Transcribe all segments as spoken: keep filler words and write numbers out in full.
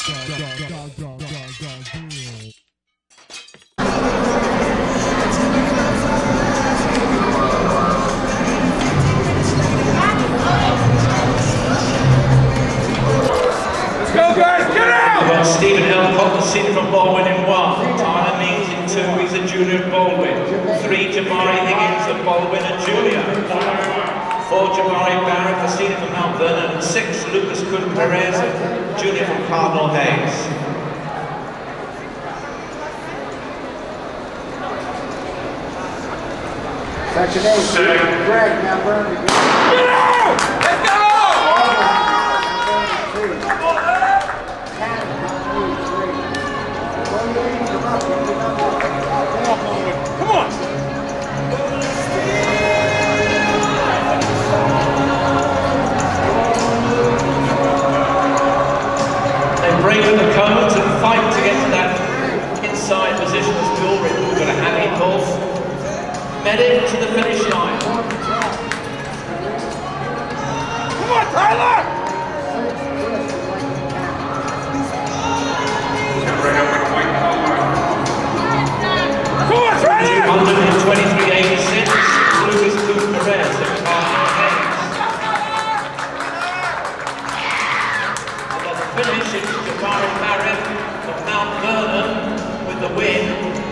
Stephen L. Cotton, senior from Baldwin in one. Tyler Means in two, he's a junior at Baldwin. Three, Jamari Higgins of Baldwin, a junior. Four, Jamari Barrett, a senior from Mount Vernon. And six, Lucas Kun Perez, a junior from Cardinal Hayes. Section eight, Greg, now Bernie. Let's go! Come on! They break with the cones and fight to get to that inside position as we already we've got a hand pulse. Medic to the finish line. Come on, Tyler! one twenty-three eighty-six, Lucas Kun Perez of Cardinal Hayes. And the finish is Jamari Barrett of Mount Vernon with the win.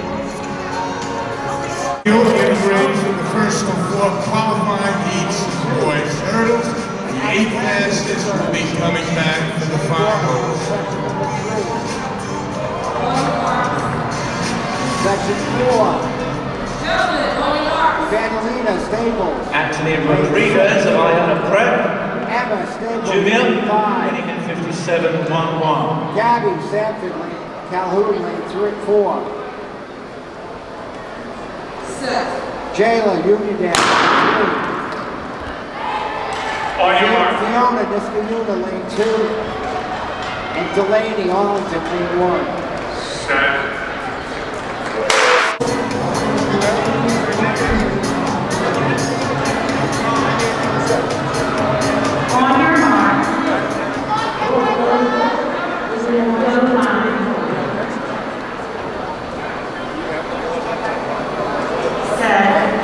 European grades in the first of four qualifying heats, boys hurdles. The eight fastest will be coming back for the finals. Section four. Catalina Staples. Anthony Ramirez of Iona Prep. Emma Staples. Junior, winning in fifty-seven one one. Gabby Sanford, Calhoun, lane three, four. Six. Jayla Unidad, three. On your mark. Fiona Niskayuna, lane two. And Delaney Arlington, lane one. Set. On your mark. Go line. Set.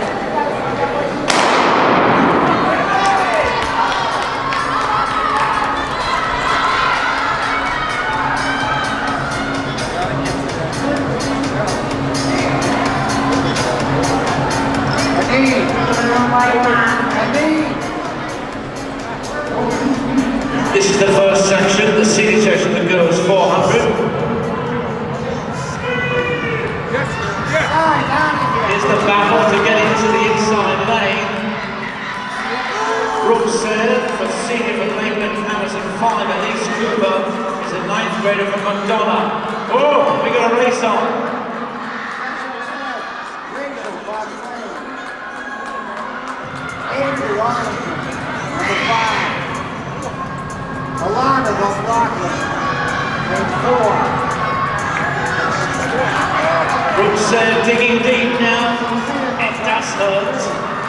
This is the first section, the senior section that goes four hundred. Here's the battle to get into the inside lane. Brooks said for senior from Lakeland Harrison five, Elise Cooper is a ninth grader from McDonough. Oh, we got a race on. Andrew Arlington, number five. Alana Buckley, lane four. Brooks said digging deep now. It does hurt.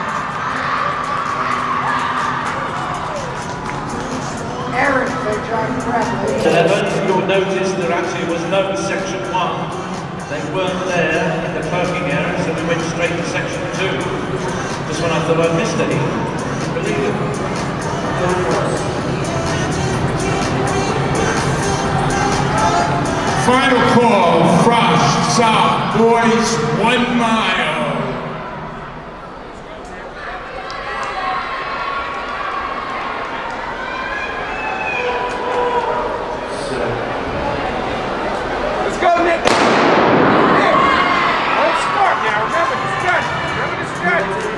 Eric Saint John Prep, eleven, you'll notice there actually was no section one. They weren't there in the parking area, so we went straight to section two. Just when I thought I missed it. Believe it. Final call, Frost South boys, one mile. Let's go, Nick! Nick! Don't start now, remember to stretch! Remember to stretch!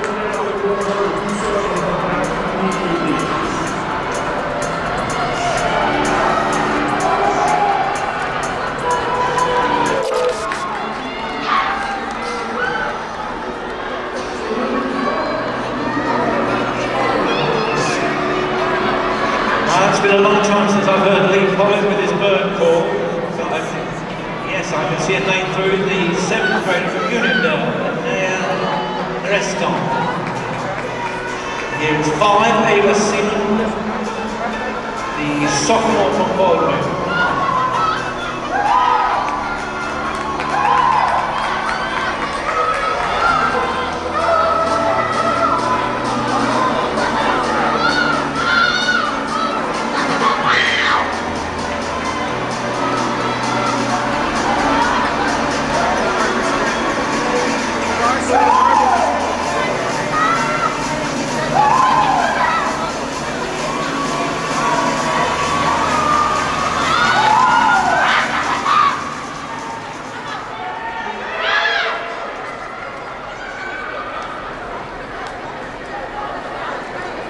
It's been a long time since I've heard Lee Collins with his bird call. So I think, yes, I can see it lane through the seventh grader from Univille, and the rest on. Here it's five, Ava Seaman, the sophomore from Baldwin.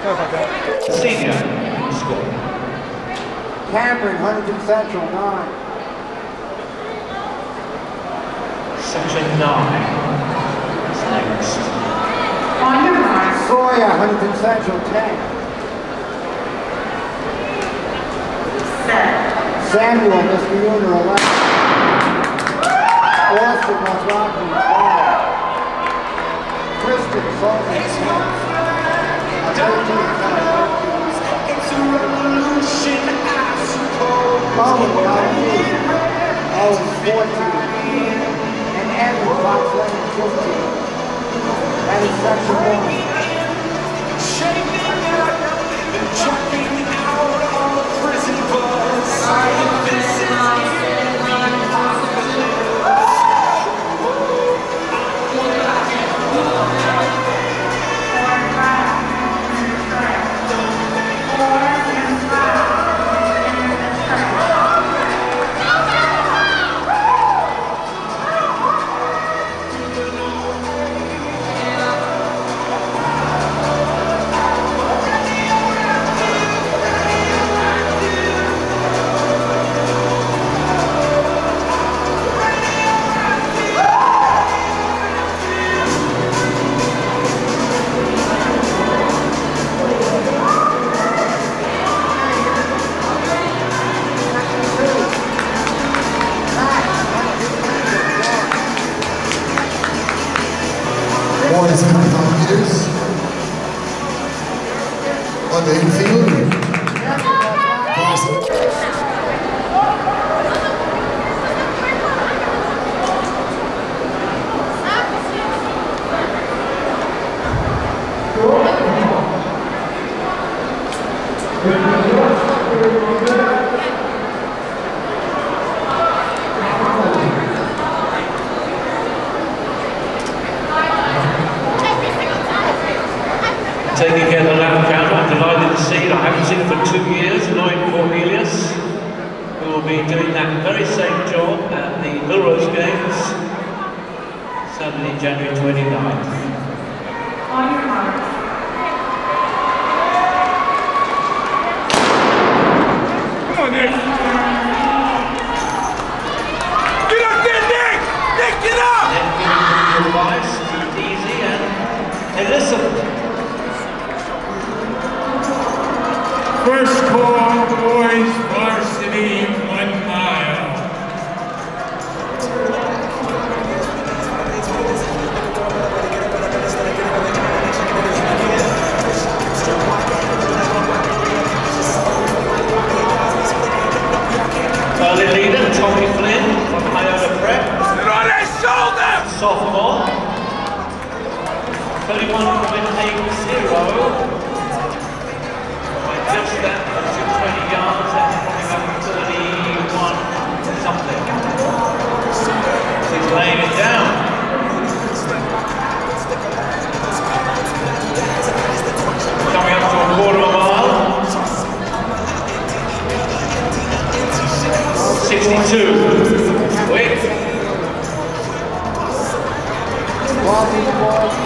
Sorry about that. Senior score. Cameron, Huntington Central, nine. Section nine. What's next? On your mark. Sawyer, Huntington Central, ten. Set. Samuel, Mister Uner, eleven. Austin, West Rockland, twelve. Kristen, Salt Lake, ten. thirteen. Bowen, nineteen. Owens, fourteen. And Evan, Fox Lane, fifteen. That is section one. Boys fifty-five meters on the infield. Varsity. Taking care of the lap count, I'm delighted to see it. I haven't seen it for two years, Lloyd Cornelius, who will be doing that very same job at the Milrose Games, Saturday, January twenty-ninth. On your mark. Come on, Nick. Get up there, Nick! Nick, get up! Then giving them advice, keep easy and, and listen. First call, boys, varsity, one mile. Early leader, Tommy Flynn from Iona Prep. Get on that shoulder! Sophomore. thirty-one point eight zero. Just that twenty yards, that's probably about thirty-one something. He's laying it down. Coming up to a quarter of a mile. sixty-two. Wait. Bobby Baldwin.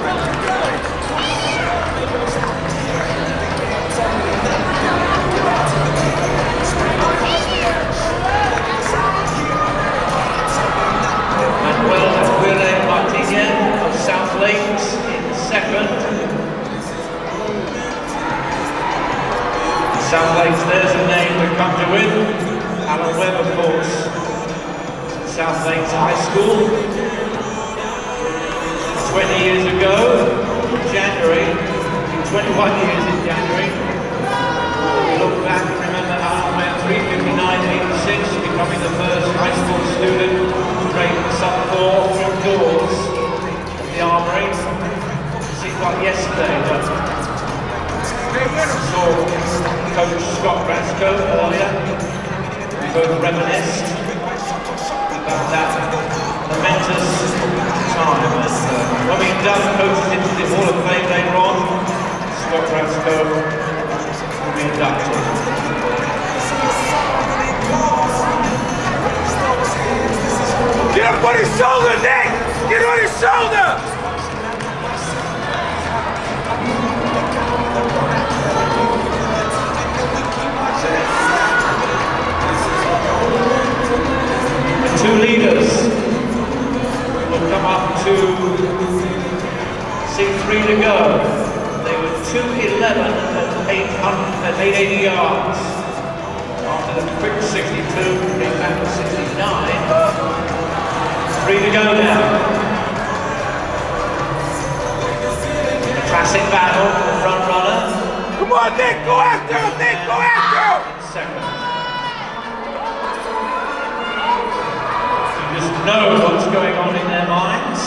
South Lakes in second. South Lakes, there's a name to come to with. Alan Webb, of course. South Lakes High School. twenty years ago, in January, twenty-one years in January, we look back and remember Alan Webb, three fifty-nine eighty-six, becoming the first high school student to break the sub four through doors. The Armory. It seems like yesterday, but I saw Coach Scott Rasco earlier. We both reminisced about that momentous time. And, uh, when we induct coaches into the Hall of Fame later on, Scott Rasco will be inducted. Get up on his shoulder, Nick! Get on his shoulder! two eleven at eight eighty yards. After the quick sixty-two, came back to sixty-nine. Three to go now. Classic battle, the front runner. Come on, Nick, go after him, Nick, go after him! Second. You just know what's going on in their minds.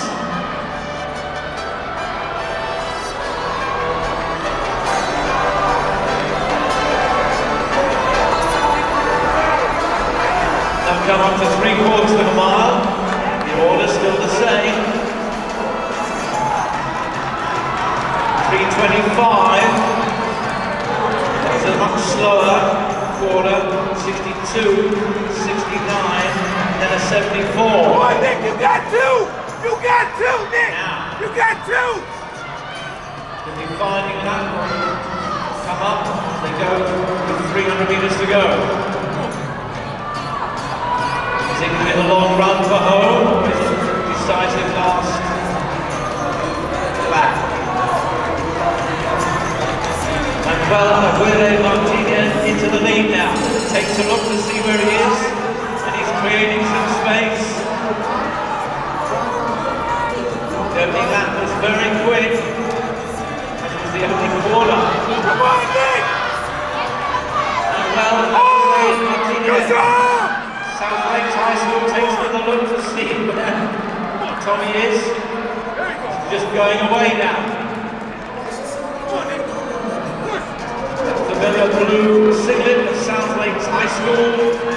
Now come up to three quarters of a mile. The order's still the same. three twenty-five. That's a much slower quarter. sixty-two, sixty-nine, then a seventy-four. Come on, Nick, you got two! You got two, Nick! Now. You got two! They'll be finding that one. Come up as they go with three hundred meters to go. Is it going to be a long run for home, or is it decisive last lap? And well, Eduardo Martinez into the lead now. Takes a look to see where he is, and he's creating some space. The opening lap was very quick. That was the opening quarter. Come on, Nick! And well, Oh! Martinez. Good job! South Lakes High School takes another look to see where Tommy is. Just going away now. Familiar blue singlet of South Lakes High School.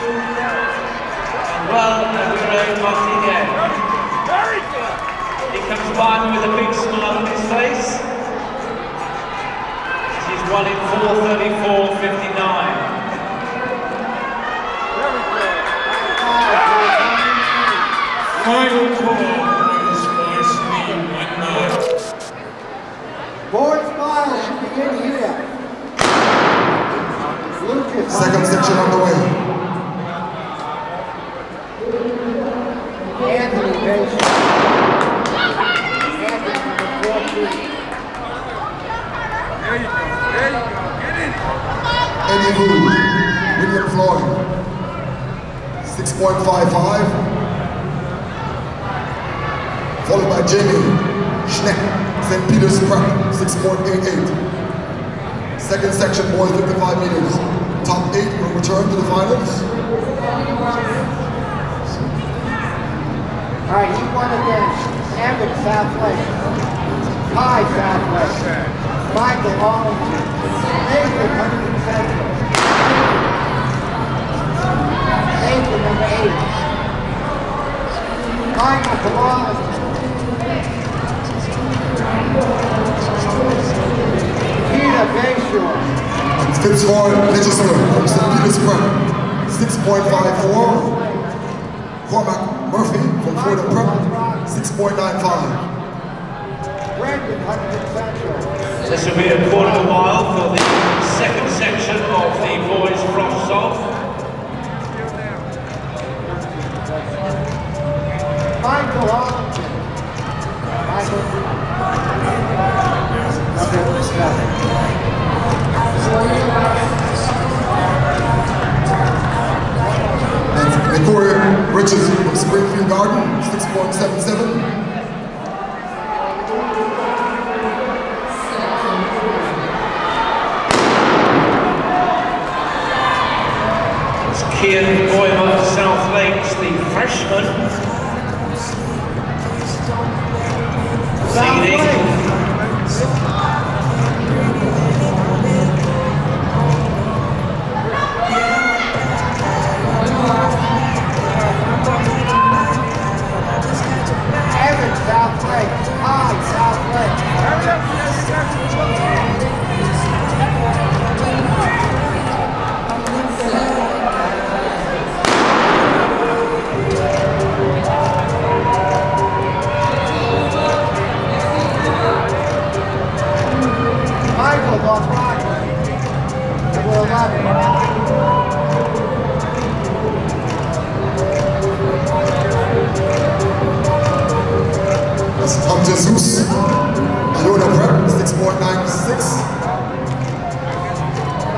And well, Eduardo Martinez. Very good! He comes by me with a big smile on his face. He's won in four thirty-four fifty-nine. Very good! Final call is Varsity one nine. Board miles to begin here. Lucas. Second section on the way. Anthony Basin. Anthony number fourteen. There you go, there you go, get in it! Eddie Wu, William Floyd, six point five five. Followed by Jamie Schneck, Saint Peter's Prep, six point eight eight. Second section, boys, fifty-five meters. Top eight will return to the finals. All right, he won against Evan Southwest, High Southwest, Michael Arlington, Nathan Huntington Central, Nathan number eight, Michael from Arlington, Peter Bayshore, Fitzroy Legislator from Saint Peter's Prep, six point five four. Cormac Murphy from Florida Prep, six point nine five. Brendan Huntington Central. This will be a quarter of a mile for the second section of the boys' frost off. Michael Arlington. Michael. Number seven. And Corey Richards from Springfield Garden, six point seven seven. It's Kian Boyma of South Lakes, the freshman. Leading. Evan South Lake, High South Lake. Hurry up,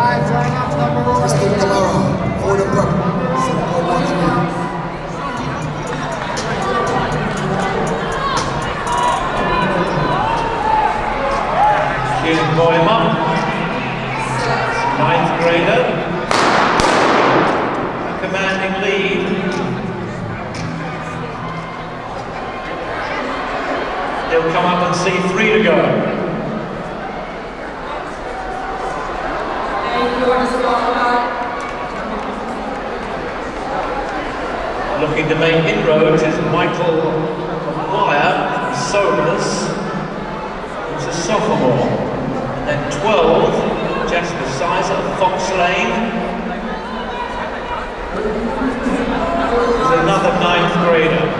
guys, line up number one. Kristen Camara, for the prep, seven point one three. Here's Baldwin, ninth grader, a commanding lead. He'll come up and see three to go. Looking to make inroads is Michael Wire from Somers, who's a sophomore. And then twelve, Jasper Sizer, Fox Lane. There's another ninth grader.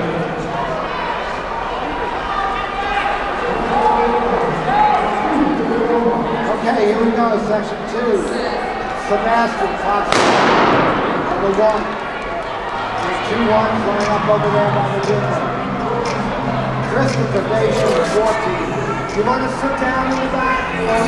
Okay, here we go, section two. Sebastian Fox, number one. Two ones line up over there by the window. Christopher Nation, fourteen. You want to sit down in the back?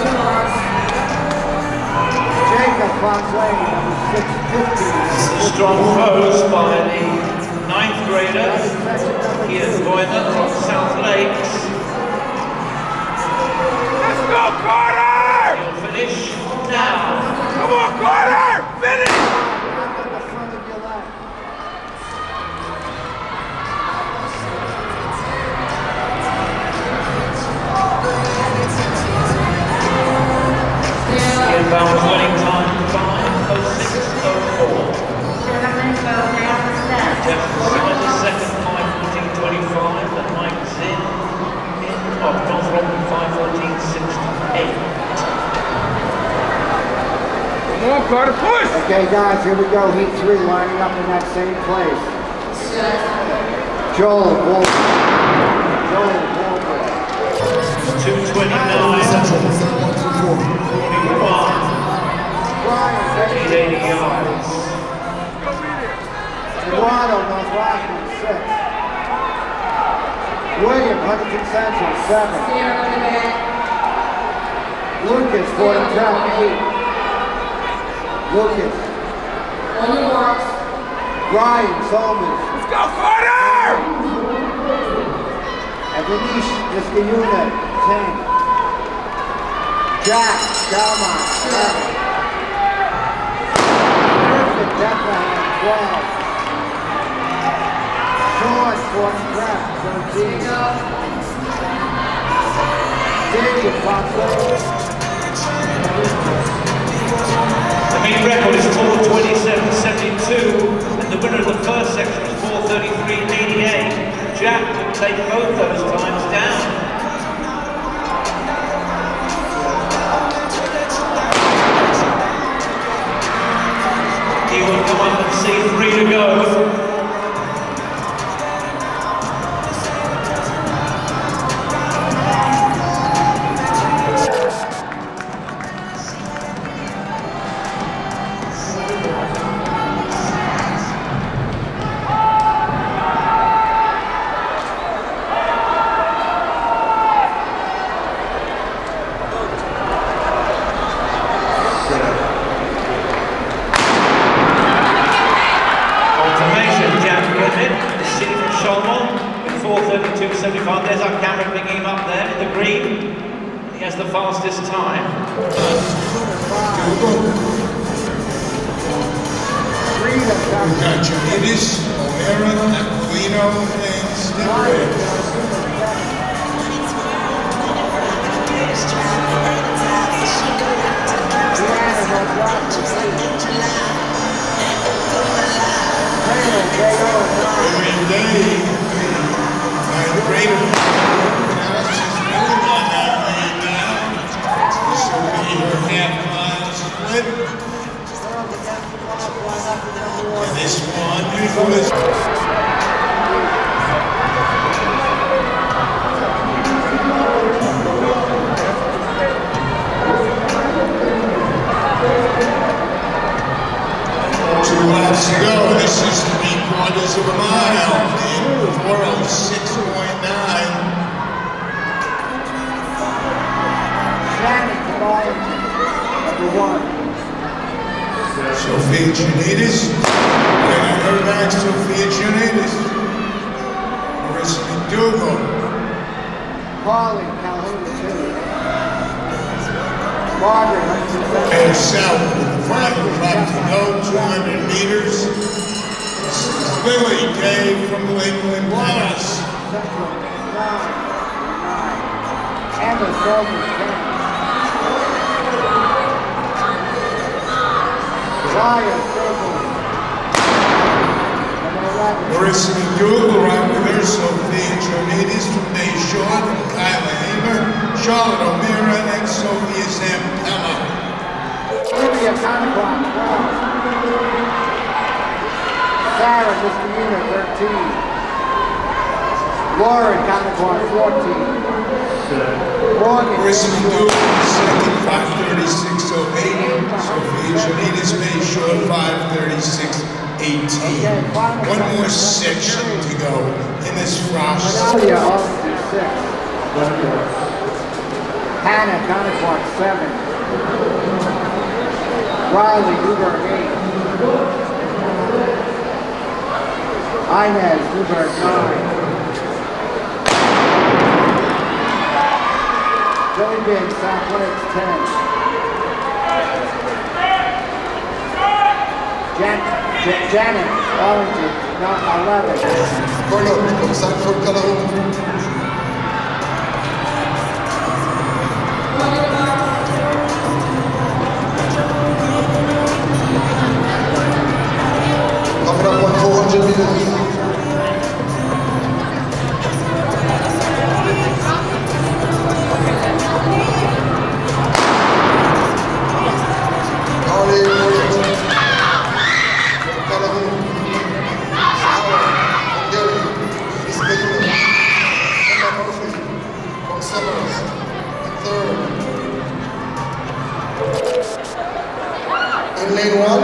Jacob Fox Lane, number six, fifteen. Strong pose by the ninth grader. Here's Boyman from South Lakes. Let's go, Carter! He'll finish now. Come on, Carter! Finish! Back on the front of your left. Inbound winning time five oh six oh four. Jeff Sizer second, five fourteen twenty-five. And Mike Zinn in of North London, five fourteen sixty-eight. Come on, Carter, push! Okay, guys, here we go. Heat three lining up in that same place. Joel Baldwin. Joel Baldwin. two twenty-nine, forty-one, eight eighty yards. Eduardo, North Rockland, six. William, Huntington Central, seven. Lucas, Fordham Town, eight. Lucas. Ryan, Solomons. Let's go, Carter! And Denise, Niskayuna, ten. Jack, Delmont, eleven. Griffin, Bethlehem, twelve. Sean, Fort Pratt, thirteen. David, Fox Lane. The mean record is four twenty-seven seventy-two, and the winner of the first section is four thirty-three eighty-eight. Jack could take both those times down. He will come up and see three to go. thirty-two seventy-five. There's our camera picking him up there in the green. He has the fastest time. We've got Janitas, O'Hara, Aquino, and Stepper. Every day, the rate of analysis is moving on that way down. So we are half mile split. And this one was. Two laps to go. This is three quarters of a mile in four oh six point nine. Shannon, number one. Sophia Junitas. And on her back, Sophia Junitas. Marissa McDougal. Carly, Calhoun, two. Margaret, And south with the final drop to go, two hundred meters. This is Lily Day from Lakeland, Mass. Emma Silver, ten. Ryan, Silver. Number eleven. Marissa McDougal, right with her, Sophia Junitas from Bayshore, and Kyla Hamer, Charlotte O'Meara, and Sophia Zampella. Olivia Conquan, twelve. Sarah Misdemeanor, thirteen. Lauren Conquan, fourteen. Morgan. Marissa McDougal, second, five thirty-six oh eight. Sophia Junitas, Bayshore, five thirty-six eighteen. One more section to go in this frost. Nadia Austin, six. Hannah Conquan, seven. Riley Newberg, eight. Inez Newberg, nine. Joey Big, South Lakes, ten. Jan J Janet Arlington, eleven. Bruno from Sanford, Calhoun. Coming up on four hundred meters. Carly Williams. Calhoun. Sarah Gary. Miss Baker. Emma Murphy. From Summers. Third. In lane one.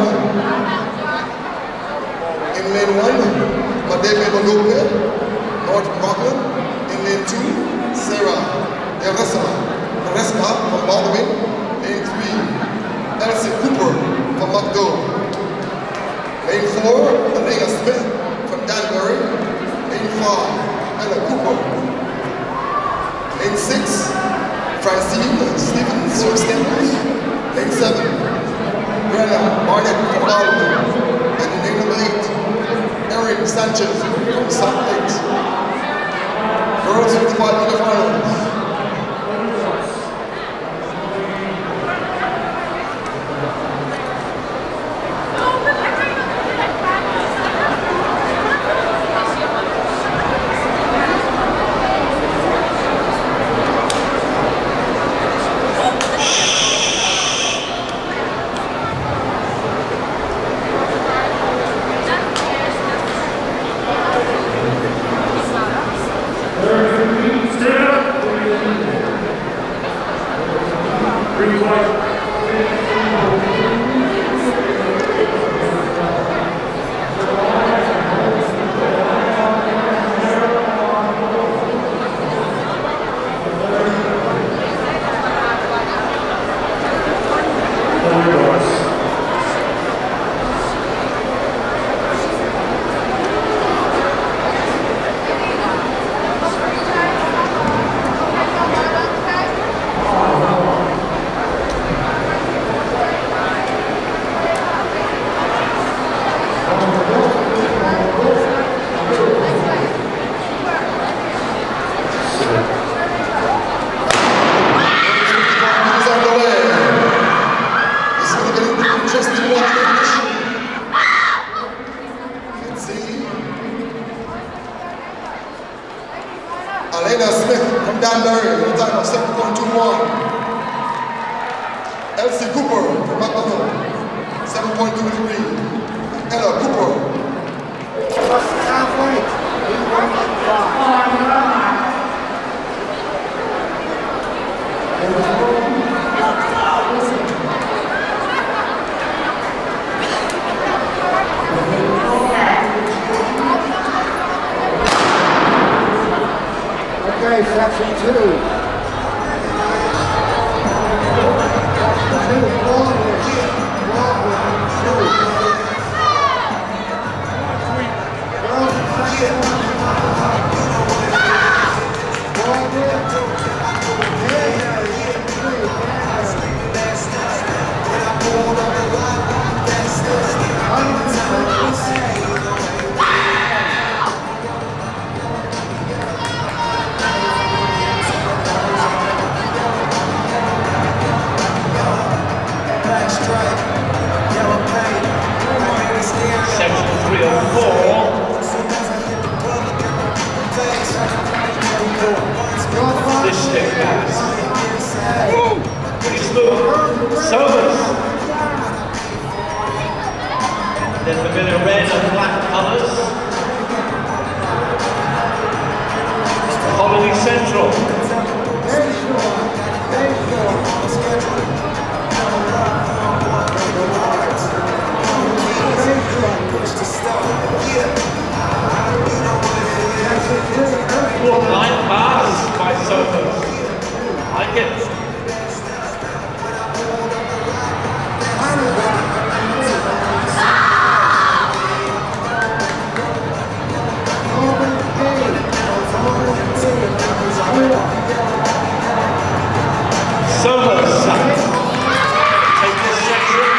In lane one, Madame Madope, North Rockland. In lane two, Sarah Teresa, Teresa from Baldwin. Lane three, Elsie Cooper from McDo. Lane four, Elena Smith from Danbury. Lane five, Ella Cooper. Lane six, Francine Stevens from Stanley. Lane seven, Brenna Barnett from Baldwin. And in lane number eight, Erin Sanchez from South Lakes. Girls fifty-five meter finals. Elena Smith from Danbury, with a time of seven point two one. Elsie Cooper from McDonald, seven point two three. Ella Cooper. Halfway, one Okay, section two. Section two, Baldwin, Baldwin, two. Sobers. There's a bit of red and black colours. Colony Central. Line pass by Sobers. I like it. Sobers. Take this section.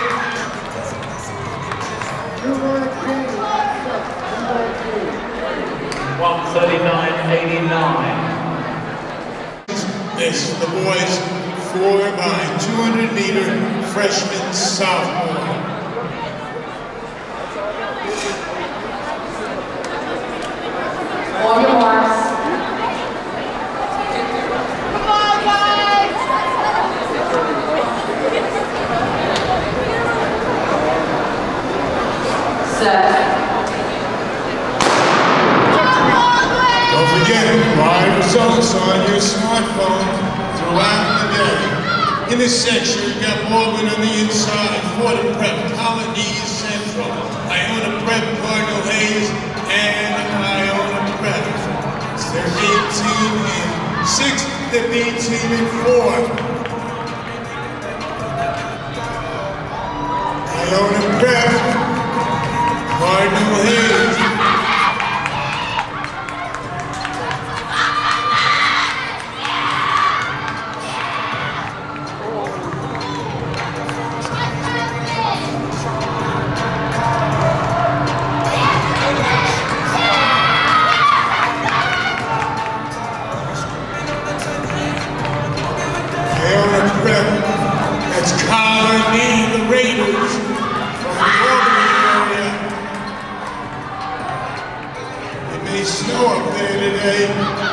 one thirty-nine eighty-nine. This is the boys four by two hundred meter freshman sophomore. On your marks. Don't forget, live results on your smartphone throughout the day. In this section, we've got Baldwin on the inside, Fordham Prep, Colonies Central, Iona Prep, Cardinal Hayes, and Iona Prep. It's their eight team in sixth, the B team in fourth. Iona Prep, Cardinal Hayes. That's Colony, the Raiders from the Baldwin area. It may snow up there today.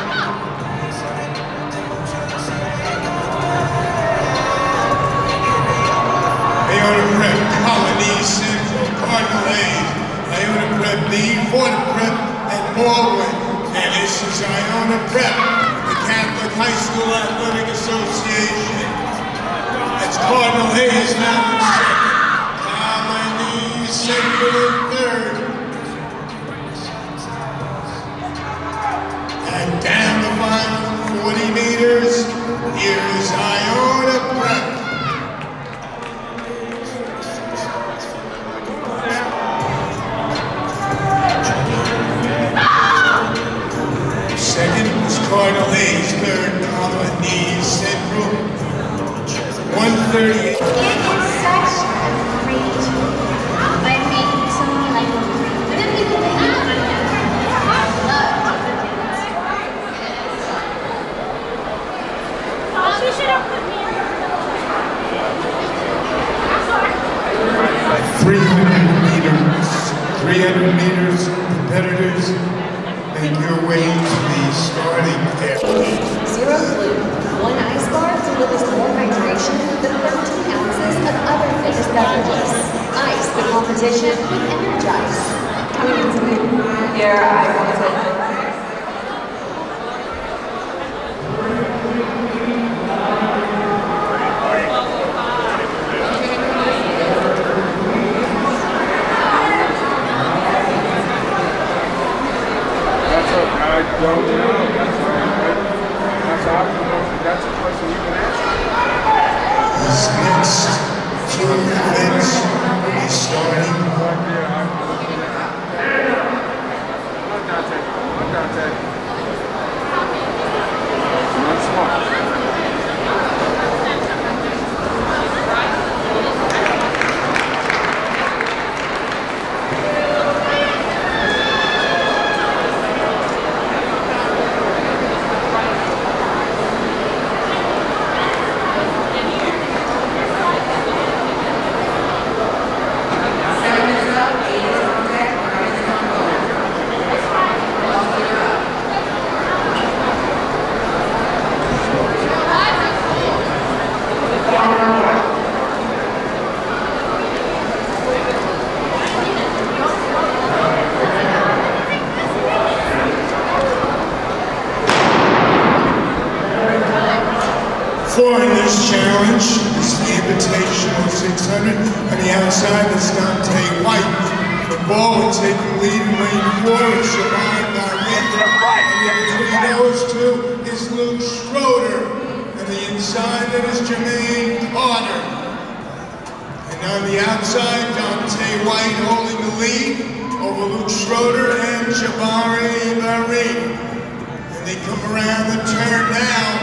Iona Prep, Colony Central, Cardinal Hayes, Iona Prep B, Fordham Prep, and Baldwin. And this is Iona Prep, the Catholic High School Athletic Association. It's Cardinal Hayes now in second, Colony Central in third. And down the final forty meters, here is Iona Prep. Second was Cardinal Hayes, third Colony Central. one thirty-eight. three hundred meters, three hundred meters, competitors, make your way to the starting area. Zero glue, one ice bar delivers more hydration than thirteen ounces of other fitness beverages. Ice the competition with Energice. Coming into the here, I want to I don't know. That's that's obvious. That's a question you can ask. This next two events is starting. Not smart. hundred. On the outside, it's Dante White. From Baldwin taking lead in lane four is Shabbat Barrett. And between those two is Luke Schroeder. And the inside, that is Jermaine Carter. And on the outside, Dante White holding the lead over Luke Schroeder and Jabari Barrett. And they come around the turn now.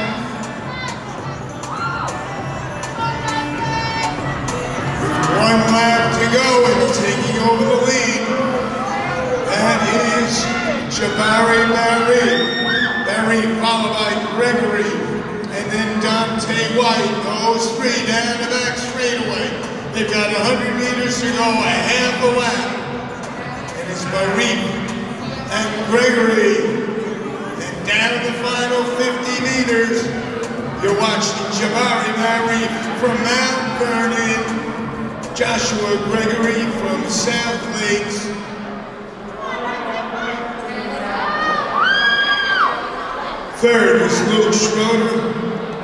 One lap to go and taking over the lead. That is Jabari Barry. Barry followed by Gregory. And then Dante White goes free down the back straightaway. They've got one hundred meters to go, a half a lap. And it's Barry and Gregory. And down the final fifty meters, you're watching Jabari Barry from Mount Vernon. Joshua Gregory from South Lakes. Third is Luke Schroeder.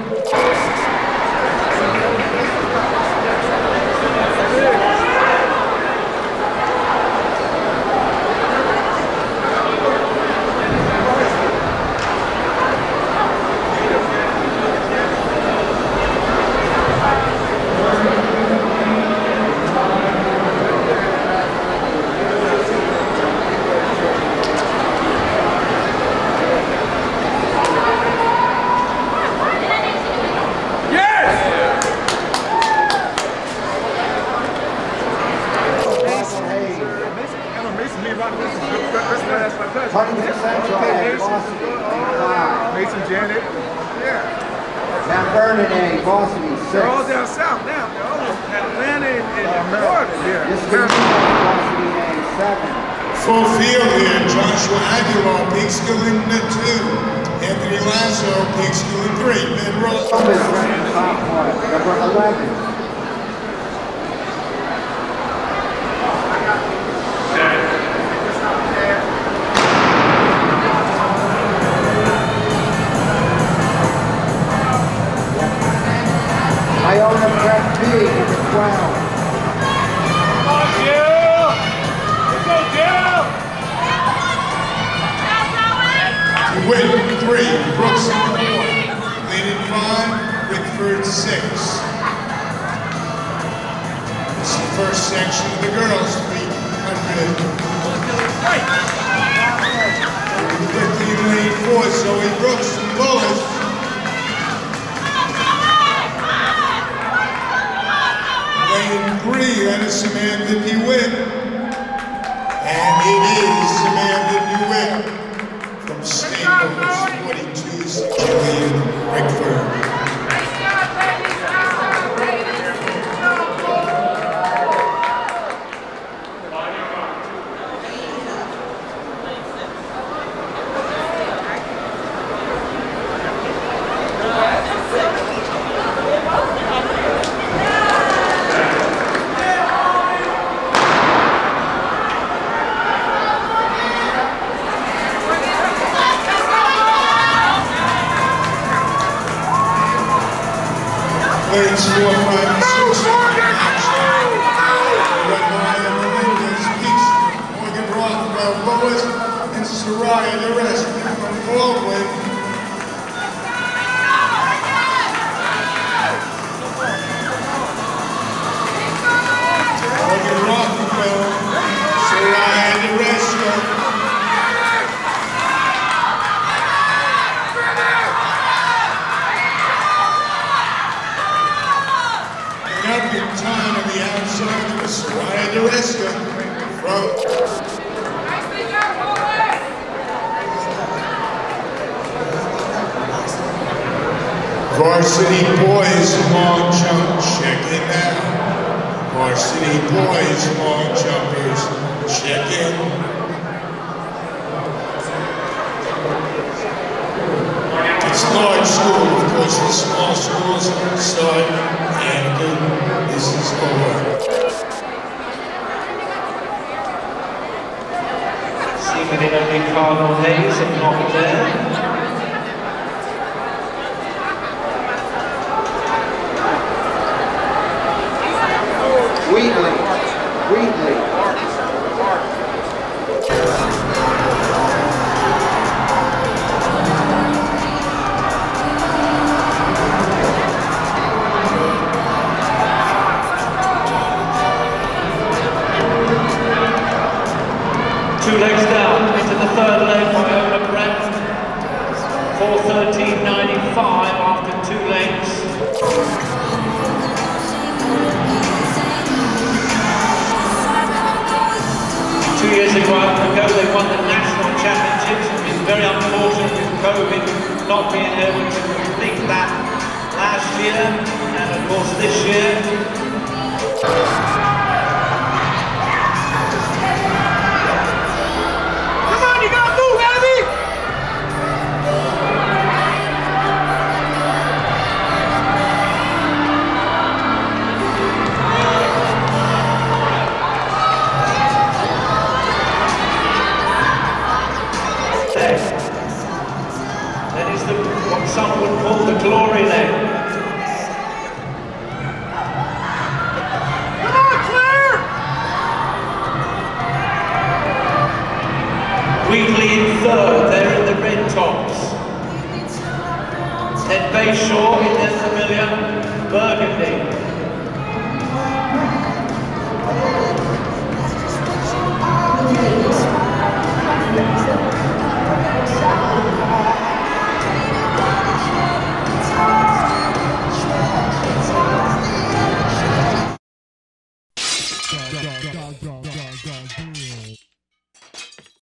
Mason Janet. Yeah. Mount Vernon A, Varsity, six. They're all down south now. They're all in Atlanta and, and Florida. Yeah. This is Varsity A, seven. Full field here. Joshua Aguilar, Peekskill in the two. Anthony Lasso, Peekskill in three. Ben Rose. Number eleven. I own a Brett B in the twelve. Come on, Jill! Let's go, Jill! To win three, Brooks in four. Lead in five, Rickford six. This is the first section of the girls' three hundred. Quickly in lane four, Zoe Brooks from Lois. Lane three, that is Samantha DeWitt. And it is Samantha DeWitt from Staples, forty-two, Julian Rickford. Lanes four, five, and six. Ryan Menendez, Peaks, Morgan Rothwell, Lois, and Soraya, the rest from Baldwin. Morgan Rothwell, Soraya, the rest. Time on the outside of Soraya Dereska from Varsity Boys long jump, check it out. Varsity Boys long jumpers, check in. It's a large school, of course, the small schools start after this is over. Seemingly only Carroll Hayes and not there. Two legs down into the third leg by Ola Brett. four thirteen ninety-five after two legs. Two years ago, ago they won the national championships. It's been very unfortunate with COVID not being able to complete that last year and of course this year. That is the, what some would call the glory leg. Come on, Claire! Wheatley in third, they're in the red tops. Then Bayshaw in their familiar burgundy.